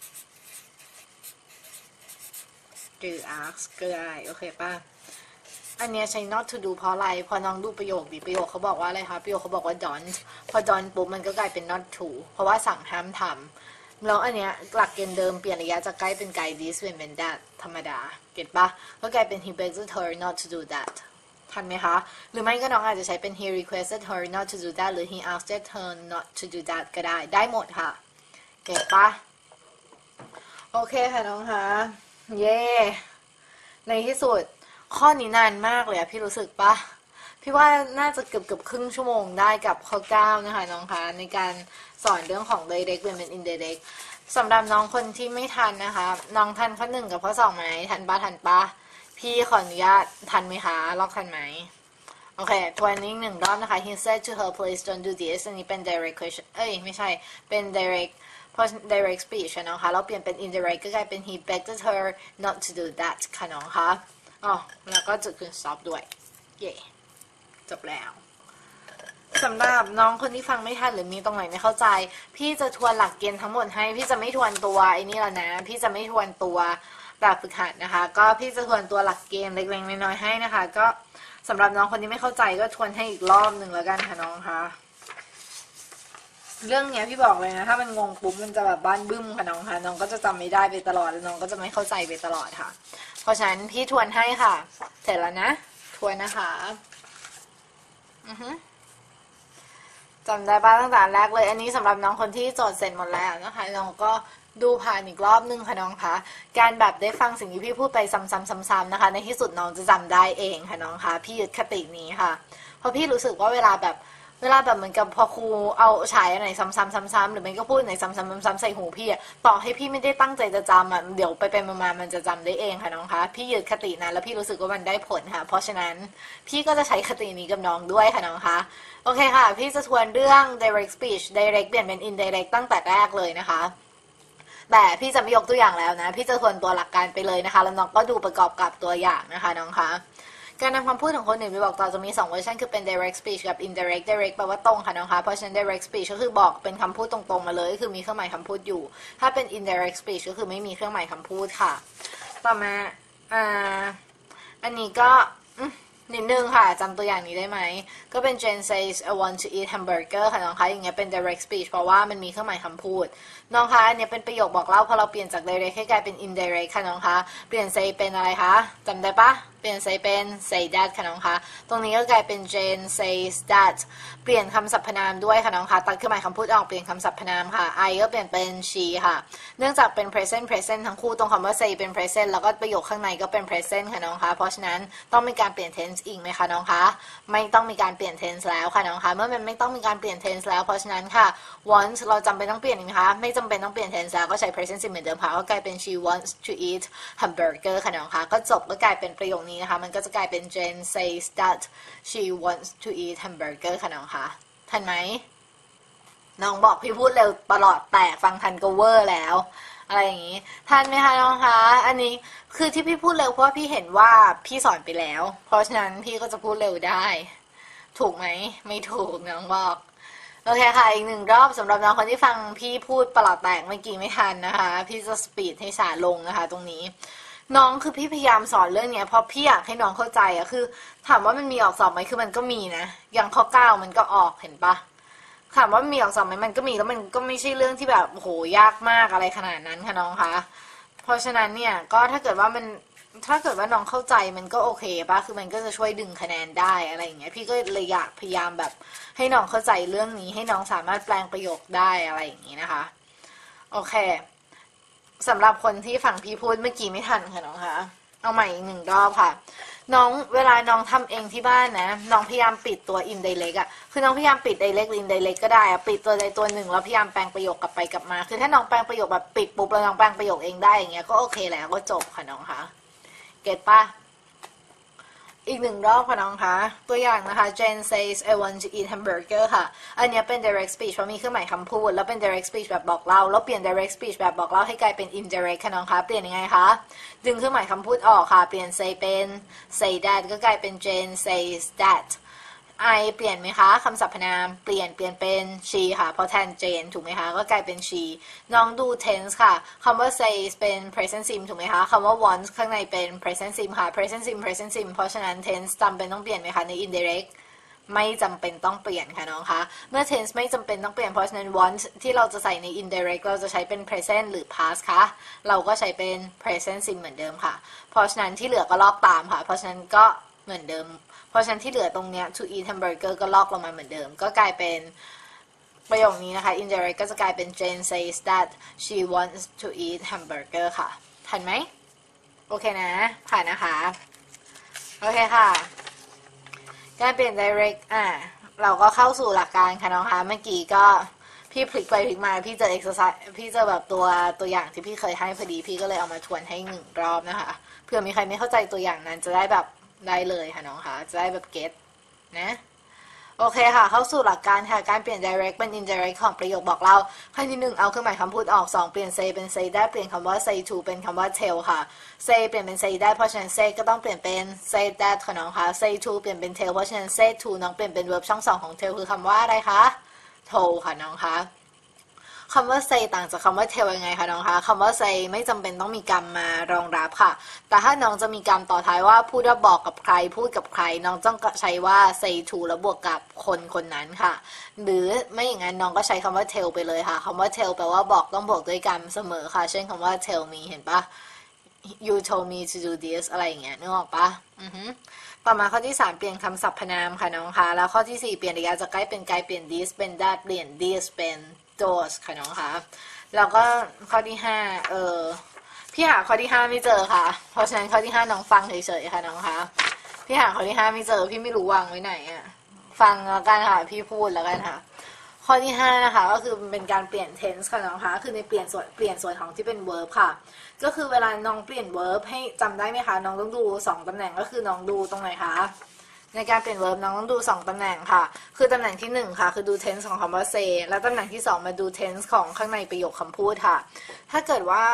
หรือ ask ก็ได้โอเคปะอันเนี้ยใช้ not to do เพราะอะไรพอน้องดูประโยคเขาบอกว่าอะไรคะประโยคเขาบอกว่า don't พอ don't ปุ๊บมันก็กลายเป็น not to เพราะว่าสั่งห้ามทำแล้วอันเนี้ยหลักเกณฑ์เดิมเปลี่ยนระยะจากใกล้เป็นไกล this เป็น that ธรรมดาเก็ตปะก็กลายเป็น he begged her not to do that ทันไหมคะหรือไม่ก็น้องอาจจะใช้เป็น he requested her not to do that หรือ he asked her not to do that ก็ได้หมดค่ะเก็ตปะโอเคค่ะน้องคะเย้ในที่สุดข้อนี้นานมากเลยพี่รู้สึกปะพี่ว่าน่าจะเกือบครึ่งชั่วโมงได้กับข้อ9นะคะน้องคะในการสอนเรื่องของ direct เป็น indirect สำหรับน้องคนที่ไม่ทันนะคะน้องทันข้อ1กับข้อ2ไหมทันปะพี่ขออนุญาตทันไหมคะลอกทันไหมโอเคทวนอีก1 รอบนะคะ he said to her please don't do this อันนี้เป็น direct question ไม่ใช่เป็น direct speech นะคะเราเปลี่ยนเป็น indirect ก็กลายเป็น he begged her not to do that ค่ะน้องคะแล้วก็จุดคืน stop ด้วยเย่จบแล้วสำหรับน้องคนที่ฟังไม่ทันหรือมีตรงไหนไม่เข้าใจพี่จะทวนหลักเกณฑ์ทั้งหมดให้พี่จะไม่ทวนตัวไอ้นี่แล้วนะพี่จะไม่ทวนตัวแบบฝึกหัดนะคะก็พี่จะทวนตัวหลักเกณฑ์เล็กๆน้อยๆให้นะคะก็สำหรับน้องคนที่ไม่เข้าใจก็ทวนให้อีกรอบหนึ่งแล้วกันค่ะน้องคะเรื่องเนี้ยพี่บอกเลยนะถ้ามันงงปุ๊บมันจะแบบบ้านบึ้มค่ะน้องค่ะน้องก็จะจำไม่ได้ไปตลอดแล้วน้องก็จะไม่เข้าใจไปตลอดค่ะเพราะฉะนั้นพี่ทวนให้ค่ะเสร็จแล้วนะทวนนะคะจำได้ป่ะตั้งแต่แรกเลยอันนี้สำหรับน้องคนที่โจทย์เสร็จหมดแล้วนะคะน้องก็ดูผ่านอีกรอบนึงค่ะน้องคะการแบบได้ฟังสิ่งที่พี่พูดไปซ้ำๆนะคะในที่สุดน้องจะจำได้เองค่ะน้องคะพี่ยึดคตินี้ค่ะเพราะพี่รู้สึกว่าเวลาแบบเหมือนกับพอครูเอาฉายอะไรซ้ำๆหรือมันก็พูดไหนซ้ำๆใส่หูพี่อะต่อให้พี่ไม่ได้ตั้งใจจะจำอะเดี๋ยวไปมามันจะจำได้เองค่ะน้องคะพี่ยึดคตินั้นแล้วพี่รู้สึกว่ามันได้ผลค่ะเพราะฉะนั้นพี่ก็จะใช้คตินี้กับน้องด้วยค่ะน้องคะโอเคค่ะพี่จะทวนเรื่อง direct speech direct เปลี่ยนเป็น indirect ตั้งแต่แรกเลยนะคะแต่พี่จะไม่ยกตัวอย่างแล้วนะพี่จะทวนตัวหลักการไปเลยนะคะแล้วน้องก็ดูประกอบกับตัวอย่างนะคะน้องคะการนำคำพูดของคนอื่นไปบอกต่อจะมี2เวอร์ชันคือเป็น direct speech กับ indirect direct แปลว่าตรงค่ะน้องคะเพราะฉะนั้น direct speech ก็คือบอกเป็นคำพูดตรงๆมาเลยคือมีเครื่องหมายคำพูดอยู่ถ้าเป็น indirect speech ก็คือไม่มีเครื่องหมายคำพูดค่ะต่อมาอันนี้ก็นิดนึงค่ะจำตัวอย่างนี้ได้ไหมก็เป็น Jane says I want to eat hamburger ค่ะน้องคะอย่างเงี้ยเป็น direct speech เพราะว่ามันมีเครื่องหมายคำพูดน้องคะอันนี้เป็นประโยคบอกเล่าพอเราเปลี่ยนจาก direct ให้กลายเป็น indirect ค่ะน้องคะเปลี่ยน say เป็นอะไรคะจำได้ปะเปลี่ยน say เป็น say that ค่ะน้องคะตรงนี้ก็กลายเป็น Jane says that เปลี่ยนคำสรรพนามด้วยค่ะน้องคะตัดเครื่องหมายคำพูดออกเปลี่ยนคำสรรพนามค่ะ I ก็เปลี่ยนเป็น she ค่ะเนื่องจากเป็น present ทั้งคู่ตรงคำว่า say เป็น present แล้วก็ประโยคข้างในก็เป็น present ค่ะน้องคะเพราะฉะนั้นต้องมีการเปลี่ยน tense อีกไหมคะน้องคะไม่ต้องมีการเปลี่ยน tense แล้วค่ะน้องคะเมื่อมันไม่ต้องมีการเปลี่ยน tense แล้วเพราะฉะนั้นค่ะ once เราจำเป็นต้องเปลี่ยนอีกไหมคะไม่จำเป็นต้องเปลี่ยน tense แล้วก็ใช้ present simple เหมือนเดิมค่ะก็กลายเป็น she wants to eat hamburger ค่ะน้องคะก็จบก็กลายเป็นประโยคนี้นะคะมันก็จะกลายเป็น Jane says that she wants to eat hamburger ค่ะน้องคะทันไหมน้องบอกพี่พูดเร็วตลอดแตกฟังทันก็เวอร์แล้วอะไรอย่างนี้ทันไหมคะน้องคะอันนี้คือที่พี่พูดเร็วเพราะว่าพี่เห็นว่าพี่สอนไปแล้วเพราะฉะนั้นพี่ก็จะพูดเร็วได้ถูกไหมไม่ถูกน้องบอกโอเคค่ะอีก1รอบสำหรับน้องคนที่ฟังพี่พูดประหลอดแตกเมื่อกี้ไม่ทันนะคะพี่จะสปีดให้ช้าลงนะคะตรงนี้น้องคือพี่พยายามสอนเรื่องเนี้ยเพราะพี่อยากให้น้องเข้าใจอะคือถามว่ามันมีออกสอบไหมคือมันก็มีนะอย่างข้อ9มันก็ออกเห็นปะถามว่ามีออกสอบไหมมันก็มีแล้วมันก็ไม่ใช่เรื่องที่แบบโหยากมากอะไรขนาดนั้นค่ะน้องคะเพราะฉะนั้นเนี่ยก็ถ้าเกิดว่าน้องเข้าใจมันก็โอเคป่ะคือมันก็จะช่วยดึงคะแนนได้อะไรอย่างเงี้ยพี่ก็เลยอยากพยายามแบบให้น้องเข้าใจเรื่องนี้ให้น้องสามารถแปลงประโยคได้อะไรอย่างงี้นะคะโอเคสำหรับคนที่ฟังพี่พูดเมื่อกี้ไม่ทันค่ะน้องคะเอาใหม่อีก1รอบค่ะน้องเวลาน้องทำเองที่บ้านนะน้องพยายามปิดตัว indirect อ่ะคือน้องพยายามปิด direct หรือ indirect ก็ได้อะปิดตัวใดตัวหนึ่งแล้วพยายามแปลงประโยคกลับไปกลับมาคือถ้าน้องแปลงประโยคแบบปิดปุ๊บแล้วน้องแปลงประโยคเองได้อย่างเงี้ยก็โอเคแล้วก็จบค่ะน้องคะเก็ตป่ะอีก1รอบค่ะน้องคะตัวอย่างนะคะ Jane says I want to eat hamburger ค่ะอันนี้เป็น direct speech เพราะมีเครื่องหมายคำพูดแล้วเป็น direct speech แบบบอกเล่าแล้วเปลี่ยน direct speech แบบบอกเล่าให้กลายเป็น indirect ค่ะน้องคะเปลี่ยนยังไงคะดึงเครื่องหมายคำพูดออกค่ะเปลี่ยน say เป็น say that ก็กลายเป็น Jane says that I เปลี่ยนไหมคะคำสรรพนามเปลี่ยนเป็น she ค่ะเพราะแทน Jane ถูกไหมคะก็กลายเป็น she น้องดู tense ค่ะคำว่า say เป็น present sim ถูกไหมคะคำว่า want ข้างในเป็น present sim ค่ะ present sim เพราะฉะนั้น tense จำเป็นต้องเปลี่ยนไหมคะใน indirect ไม่จำเป็นต้องเปลี่ยนค่ะน้องคะเมื่อ tense ไม่จำเป็นต้องเปลี่ยนเพราะฉะนั้น want ที่เราจะใส่ใน indirect เราจะใช้เป็น present หรือ past คะเราก็ใช้เป็น present sim เหมือนเดิมค่ะเพราะฉะนั้นที่เหลือก็ลอกตามค่ะเพราะฉะนั้นก็เหมือนเดิมเพราะฉะนั้นที่เหลือตรงเนี้ย to eat hamburger ก็ลอกลงมาเหมือนเดิมก็กลายเป็นประโยคนี้นะคะ indirect ก็จะกลายเป็น Jane says that she wants to eat hamburger ค่ะทันไหมโอเคนะผ่านนะคะโอเคค่ะการเปลี่ยน direct เราก็เข้าสู่หลักการค่ะน้องคะเมื่อกี้ก็พี่พลิกไปพลิกมาพี่เจอ exercise พี่เจอแบบตัวอย่างที่พี่เคยให้พอดีพี่ก็เลยเอามาทวนให้1รอบนะคะเผื่อมีใครไม่เข้าใจตัวอย่างนั้นจะได้แบบได้เลยค่ะน้องคะจะได้แบบเก็ตนะโอเคค่ะเข้าสู่หลักการค่ะการเปลี่ยน direct เป็น indirect ของประโยคบอกเล่าขั้นที่1เอาเครื่องหมายคำพูดออก2เปลี่ยน say เป็น say ได้เปลี่ยนคำว่า say to เป็นคำว่า tell ค่ะ say เปลี่ยนเป็น say ได้เพราะฉะนั้น say ก็ต้องเปลี่ยนเป็น say that ค่ะน้องคะ say to เปลี่ยนเป็น tell เพราะฉะนั้น say to น้องเปลี่ยนเป็น verb ช่อง2ของ tell คือคำว่าอะไรคะ told ค่ะน้องคะคำว่า say ต่างจากคำว่า tell ยังไงคะน้องคะคำว่า say ไม่จำเป็นต้องมีกรรมมารองรับค่ะแต่ถ้าน้องจะมีกรรมต่อท้ายว่าพูดว่าบอกกับใครพูดกับใครน้องต้องใช้ว่า say to แล้วบวกกับคนนั้นค่ะหรือไม่อย่างนั้นน้องก็ใช้คำว่า tell ไปเลยค่ะคำว่า tell แปลว่าบอกต้องบวกด้วยกรรมเสมอค่ะเช่นคำว่า tell me เห็นปะ you told me to do this อะไรอย่างเงี้ยนึกออกปะต่อมาข้อที่3เปลี่ยนคำสรรพนามค่ะน้องคะแล้วข้อที่4เปลี่ยนกริยาจากใกล้เป็นไกลเปลี่ยน this เป็น that เปลี่ยน this เป็น those ค่ะน้องคะแล้วก็ข้อที่5พี่หาข้อที่5ไม่เจอค่ะเพราะฉะนั้นข้อที่5น้องฟังเฉยๆค่ะน้องคะพี่หาข้อที่5ไม่เจอพี่ไม่รู้วางไว้ไหนอ่ะฟังแล้วกันค่ะพี่พูดแล้วกันค่ะข้อที่5นะคะก็คือเป็นการเปลี่ยน tense ค่ะน้องคะคือในเปลี่ยนส่วนของที่เป็น verb ค่ะก็คือเวลาน้องเปลี่ยน verb ให้จำได้ไหมคะน้องต้องดู2ตำแหน่งก็คือน้องดูตรงไหนคะในการเปลี่ยน verb น้องต้องดู2ตำแหน่งค่ะคือตำแหน่งที่1ค่ะคือดู tense ของคำว่า say แล้วตำแหน่งที่2มาดู tense ของข้างในประโยคคำพูดค่ะถ้าเกิดว่า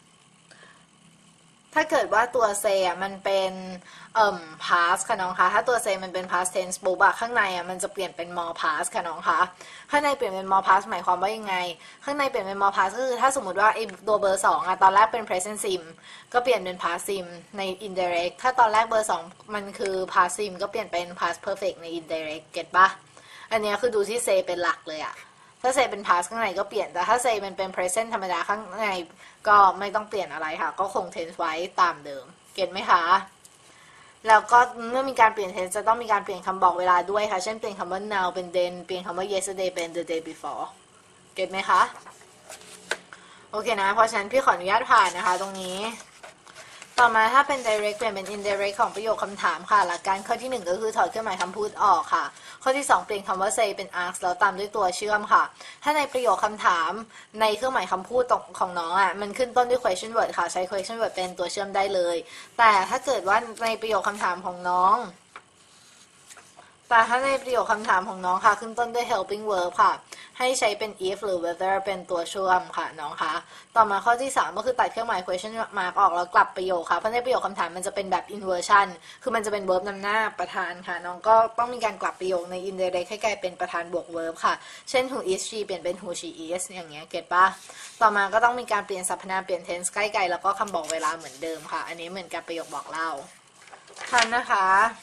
ตัว say มันเป็นpast ค่ะน้องคะถ้าตัว say มันเป็น past tense ปุ๊บข้างในมันจะเปลี่ยนเป็น more past ค่ะน้องคะข้างในเปลี่ยนเป็น more past หมายความว่ายังไงข้างในเปลี่ยนเป็น more past ก็คือถ้าสมมติว่าไอ้ตัวเบอร์2ตอนแรกเป็น present sim ก็เปลี่ยนเป็น past sim ใน indirect ถ้าตอนแรกเบอร์2มันคือ past sim ก็เปลี่ยนเป็น past perfect ใน indirect เก็ตปะอันนี้คือดูที่ say เป็นหลักเลยถ้า say เป็น past ข้างในก็เปลี่ยนแต่ถ้า say มันเป็น present ธรรมดาข้างในก็ไม่ต้องเปลี่ยนอะไรค่ะก็คง tense ไว้ตามเดิมเก็ตไหมคะแล้วก็เมื่อมีการเปลี่ยน tense จะต้องมีการเปลี่ยนคำบอกเวลาด้วยค่ะเช่นเปลี่ยนคำว่า now เป็น then เปลี่ยนคำว่า yesterday เป็น the day before เก็ตไหมคะโอเคนะเพราะฉะนั้นพี่ขออนุญาตผ่านนะคะตรงนี้ต่อมาถ้าเป็น direct เปลี่ยนเป็น indirect ของประโยคคำถามค่ะหลักการข้อที่1ก็คือถอดเครื่องหมายคำพูดออกค่ะข้อที่2เปลี่ยนคำว่า say เป็น ask แล้วตามด้วยตัวเชื่อมค่ะถ้าในประโยคคำถามในเครื่องหมายคำพูดของน้องมันขึ้นต้นด้วย question word ค่ะใช้ question word เป็นตัวเชื่อมได้เลยแต่ถ้าเกิดว่าในประโยคคำถามของน้องค่ะขึ้นต้นด้วย helping verb ค่ะให้ใช้เป็น if หรือ whether เป็นตัวเชื่อมค่ะน้องคะต่อมาข้อที่3ก็คือตัดเครื่องหมาย question mark ออกแล้วกลับประโยคค่ะเพราะในประโยคคำถามมันจะเป็นแบบ inversion คือมันจะเป็น verb นำหน้าประธานค่ะน้องก็ต้องมีการกลับประโยคใน indirect ให้กลายเป็นประธานบวก verb ค่ะเช่น who is she เปลี่ยนเป็น who she is อย่างเงี้ยเก็ตปะต่อมาก็ต้องมีการเปลี่ยนสรรพนามเปลี่ยน tense ใกล้ๆแล้วก็คำบอกเวลาเหมือนเดิมค่ะอันนี้เหมือนกับประโยคบอกเล่าทันนะคะ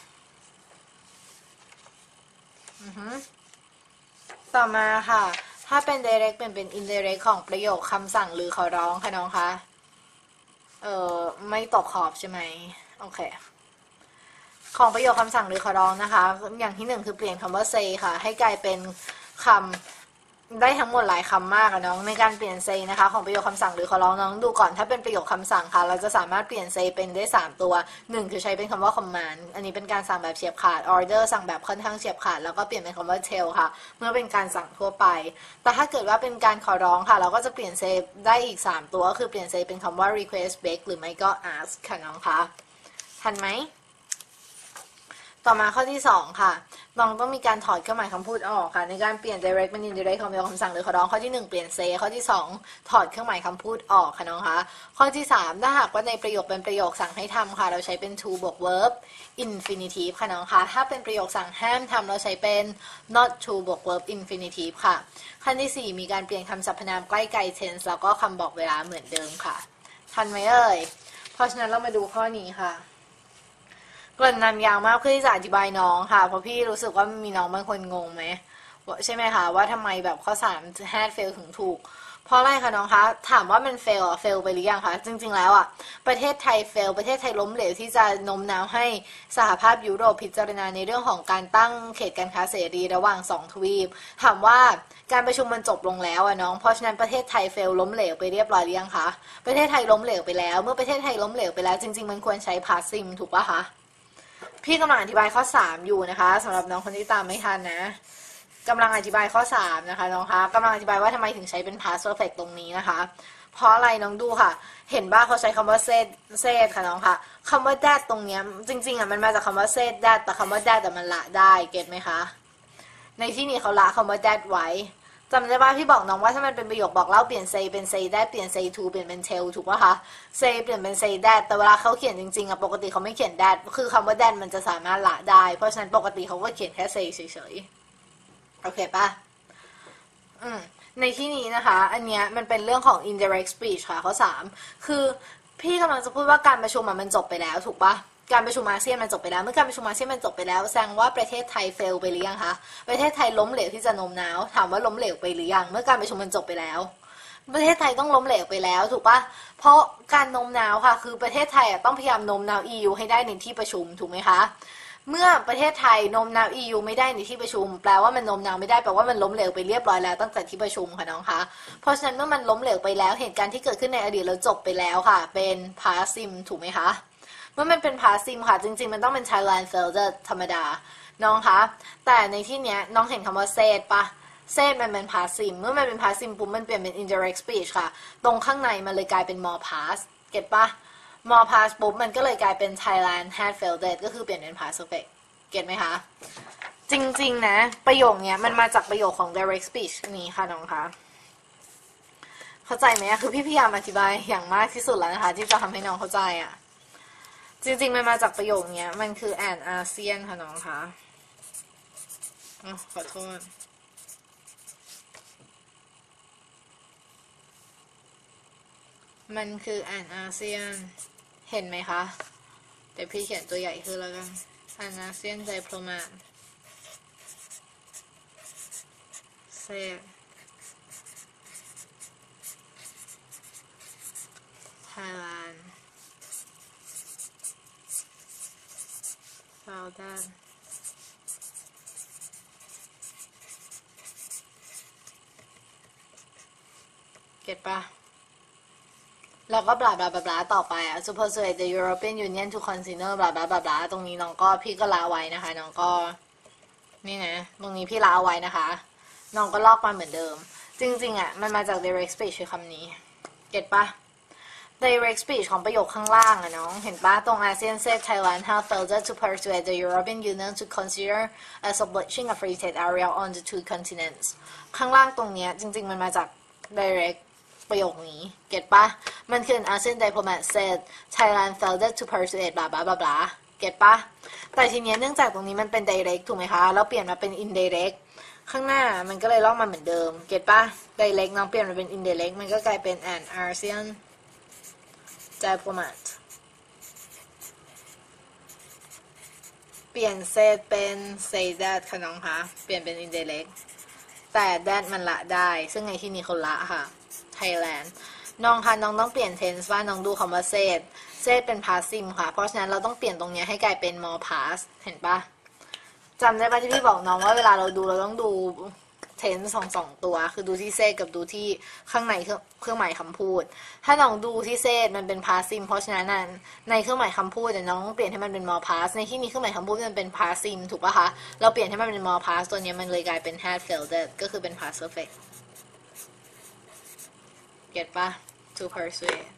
ต่อมาค่ะถ้าเป็น direct เป็น indirect ของประโยคคำสั่งหรือขอร้องค่ะน้องคะไม่ตกขอบใช่ไหมโอเคของประโยคคำสั่งหรือขอร้องนะคะอย่างที่1คือเปลี่ยนคำว่า say ค่ะให้กลายเป็นคำได้ทั้งหมดหลายคำมากน้องในการเปลี่ยน say นะคะของประโยคคำสั่งหรือขอร้องน้องดูก่อนถ้าเป็นประโยคคำสั่งค่ะเราจะสามารถเปลี่ยน say เป็นได้3ตัว1คือใช้เป็นคำว่า command อันนี้เป็นการสั่งแบบเฉียบขาด order สั่งแบบค่อนข้างเฉียบขาดแล้วก็เปลี่ยนเป็นคำว่า tell ค่ะเมื่อเป็นการสั่งทั่วไปแต่ถ้าเกิดว่าเป็นการขอร้องค่ะเราก็จะเปลี่ยน say ได้อีก3ตัวก็คือเปลี่ยน say เป็นคำว่า request beg หรือไม่ก็ ask ค่ะน้องคะทันไหมต่อมาข้อที่2ค่ะน้องต้องมีการถอดเครื่องหมายคำพูดออกค่ะในการเปลี่ยน direct เป็น indirect ของประโยคคำสั่งหรือขอร้องข้อที่1เปลี่ยน say ข้อที่2ถอดเครื่องหมายคำพูดออกค่ะน้องคะข้อที่3ถ้าหากว่าในประโยคเป็นประโยคสั่งให้ทำค่ะเราใช้เป็น to บวก verb infinitive ค่ะน้องคะถ้าเป็นประโยคสั่งห้ามทำเราใช้เป็น not to บวก verb infinitive ค่ะขั้นที่4มีการเปลี่ยนคำสรรพนามใกล้ไกล tense แล้วก็คำบอกเวลาเหมือนเดิมค่ะทันไหมเอ่ยเพราะฉะนั้นเรามาดูข้อนี้ค่ะกลิ่นนำยาวมากเพื่อที่จะอธิบายน้องค่ะเพราะพี่รู้สึกว่ามีน้องบางคนงงไหมใช่ไหมคะว่าทำไมแบบข้อ3 had fail ถึงถูกเพราะอะไรคะน้องคะถามว่ามัน fail ไปหรือยังคะจริงๆแล้วประเทศไทย fail ประเทศไทยล้มเหลวที่จะโน้มน้าวให้สหภาพยุโรปพิจารณาในเรื่องของการตั้งเขตการค้าเสรีระหว่าง2ทวีปถามว่าการประชุมมันจบลงแล้วน้องเพราะฉะนั้นประเทศไทย fail ล้มเหลวไปเรียบร้อยหรือยังคะประเทศไทยล้มเหลวไปแล้วเมื่อประเทศไทยล้มเหลวไปแล้วจริงๆมันควรใช้ past sim ถูกปะคะพี่กำลังอธิบายข้อ3อยู่นะคะสำหรับน้องคนที่ตามไม่ทันนะกำลังอธิบายข้อ3นะคะน้องคะกำลังอธิบายว่าทำไมถึงใช้เป็น past perfect ตรงนี้นะคะเพราะอะไรน้องดูค่ะเห็นบ้าเขาใช้คำว่า said ค่ะน้องคะคำว่า that ตรงนี้จริงๆมันมาจากคำว่า said that แต่คำว่า that แต่มันละได้เก็ตไหมคะในที่นี้เขาละคำว่า that ไว้จำได้ป่ะพี่บอกน้องว่าถ้ามันเป็นประโยคบอกเล่าเปลี่ยน say เป็น say that เปลี่ยน say to เปลี่ยนเป็น tell ถูกป่ะคะ say เปลี่ยนเป็น say that แต่เวลาเขาเขียนจริงๆปกติเขาไม่เขียน that คือคำว่า that มันจะสามารถละได้เพราะฉะนั้นปกติเขาก็เขียนแค่ say เฉยๆโอเคป่ะในที่นี้นะคะอันเนี้ยมันเป็นเรื่องของ indirect speech ค่ะข้อ3คือพี่กำลังจะพูดว่าการประชุมมันจบไปแล้วถูกป่ะการประชุมอาเซียนมันจบไปแล้วเมื่อการประชุมอาเซียนมันจบไปแล้วแสดงว่าประเทศไทย fail ไปหรือยังคะประเทศไทยล้มเหลวที่จะโน้มน้าวถามว่าล้มเหลวไปหรือยังเมื่อการประชุมมันจบไปแล้วประเทศไทยต้องล้มเหลวไปแล้วถูกปะเพราะการโน้มน้าวค่ะคือประเทศไทยต้องพยายามโน้มน้าว EU ให้ได้ในที่ประชุมถูกไหมคะเมื่อประเทศไทยโน้มน้าว EU ไม่ได้ในที่ประชุมแปลว่ามันโน้มน้าวไม่ได้แปลว่ามันล้มเหลวไปเรียบร้อยแล้วตั้งแต่ที่ประชุมค่ะน้องคะเพราะฉะนั้นเมื่อมันล้มเหลวไปแล้วเหตุการณ์ที่เกิดขึ้นในอดีตเราจบไปแล้วค่ะเป็นพาซิมถูกไหมคะเมื่อมันเป็นพาซิมค่ะจริงๆมันต้องเป็น Thailand failed ธรรมดาน้องคะแต่ในที่เนี้ยน้องเห็นคำว่าเซดปะเซดมันเป็นพาซิมเมื่อมันเป็นพาซิมปุ๊บมันเปลี่ยนเป็น indirect speech ค่ะตรงข้างในมันเลยกลายเป็น more past เก็ตปะ more past ปุ๊บมันก็เลยกลายเป็น Thailand had failed ก็คือเปลี่ยนเป็น past perfect เก็ตไหมคะจริงๆนะประโยคเนี้ยมันมาจากประโยคของ direct speech นี้ค่ะน้องคะเข้าใจไหมคือพี่พยายามอธิบายอย่างมากที่สุดแล้วนะคะที่จะทำให้น้องเข้าใจอ่ะจริงๆมันมาจากประโยคเนี้ยมันคือ an ASEAN ค่ะน้องคะขอโทษมันคือ an ASEAN เห็นไหมคะเดี๋ยวพี่เขียนตัวใหญ่ขึ้นแล้วกัน an ASEAN diplomat said Thailand found thatเก็ตปะแล้วก็บลาบลาบลาต่อไปอ่ะ to persuade the European Union to consider บลาบลาบลาตรงนี้น้องก็พี่ก็ละไว้นะคะน้องก็นี่นะตรงนี้พี่ละเอาไว้นะคะน้องก็ลอกมาเหมือนเดิมจริงๆอ่ะมันมาจาก direct speech คือคำนี้เก็ตปะ direct speech ของประโยคข้างล่างอะน้องเห็นปะตรง ASEAN said Thailand have failed to persuade the European Union to consider establishing a free trade area on the two continents ข้างล่างตรงเนี้ยจริงๆมันมาจาก direct ประโยคนี้เก็ตปะมันคือ ASEAN diplomat said Thailand failed to persuade บลาบลาบลาบลาเก็ตปะแต่ทีเนี้ยเนื่องจากตรงนี้มันเป็น direct ถูกไหมคะแล้วเปลี่ยนมาเป็น indirect ข้างหน้ามันก็เลยลอกมาเหมือนเดิมเก็ตปะ direct น้องเปลี่ยนมาเป็น indirect มันก็กลายเป็น an ASEAN diplomat เปลี่ยน said เป็น say that ค่ะน้องคะเปลี่ยนเป็น indirect แต่ that มันละได้ซึ่งในที่นี้เขาละค่ะ Thailand น้องคะน้องต้องเปลี่ยน tense ว่าน้องดูคำว่า said เป็น passive ค่ะเพราะฉะนั้นเราต้องเปลี่ยนตรงนี้ให้กลายเป็น more past เห็นปะจำได้ปะที่พี่บอกน้องว่าเวลาเราดูเราต้องดู tense สองตัวคือดูที่ said กับดูที่ข้างในเครื่องหมายคำพูดถ้าน้องดูที่ said มันเป็น passive เพราะฉะนั้นในเครื่องหมายคำพูดน้องต้องเปลี่ยนให้มันเป็น more past ในที่นี้เครื่องหมายคำพูดมันเป็น passive ถูกปะคะเราเปลี่ยนให้มันเป็น more past ตัวนี้มันเลยกลายเป็น had failed ก็คือเป็น past perfect get ปะ to persuade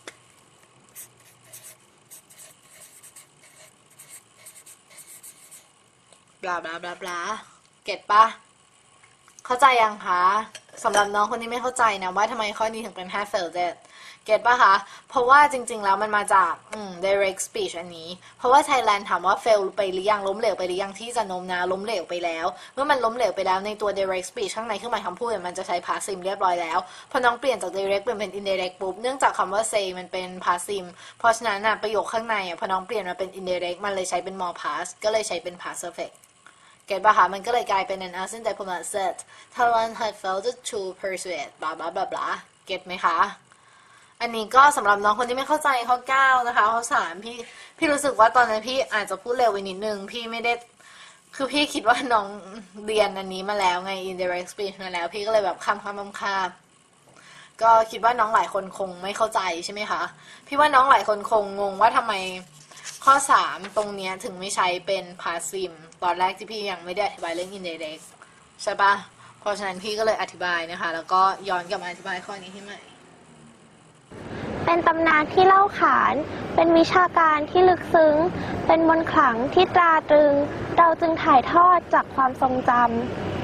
บลาบลาบลาบลาเก็ตปะเข้าใจยังคะสำหรับน้องคนที่ไม่เข้าใจนะว่าทำไมข้อนี้ถึงเป็น had failed เก็ตปะคะเพราะว่าจริงๆแล้วมันมาจากdirect speech อันนี้เพราะว่า Thailand ถามว่า fail ไปหรือยังล้มเหลวไปหรือยังที่จะโน้มน้าวล้มเหลวไปแล้วเมื่อมันล้มเหลวไปแล้วในตัว direct speech ข้างในเครื่องหมายคำพูดมันจะใช้ passive เรียบร้อยแล้วพอน้องเปลี่ยนจาก direct เป็น indirect ปุ๊บเนื่องจากคำว่า say มันเป็น passive เพราะฉะนั้นประโยคข้างในพอน้องเปลี่ยนมาเป็น indirect มันเลยใช้เป็น more past ก็เลยใช้เป็น past perfectเก็ตปะคะมันก็เลยกลายเป็น an ASEAN diplomat said Thailand had failed to persuade บลาบลาบลาบลาเก็ตไหมคะอันนี้ก็สำหรับน้องคนที่ไม่เข้าใจข้อ9นะคะข้อ3พี่รู้สึกว่าตอนนั้นพี่อาจจะพูดเร็วไปนิดนึงพี่ไม่ได้คือพี่คิดว่าน้องเรียนอันนี้มาแล้วไง indirect speech มาแล้วพี่ก็เลยแบบข้ามก็คิดว่าน้องหลายคนคงไม่เข้าใจใช่ไหมคะพี่ว่าน้องหลายคนคงงงว่าทำไมข้อ3ตรงเนี้ยถึงไม่ใช้เป็น passive ตอนแรกที่พี่ยังไม่ได้อธิบายเรื่อง indirect ใช่ปะเพราะฉะนั้นพี่ก็เลยอธิบายนะคะแล้วก็ย้อนกลับมาอธิบายข้อนี้ให้ใหม่เป็นตำนานที่เล่าขานเป็นวิชาการที่ลึกซึ้งเป็นมนต์ขลังที่ตราตรึงเราจึงถ่ายทอดจากความทรงจำ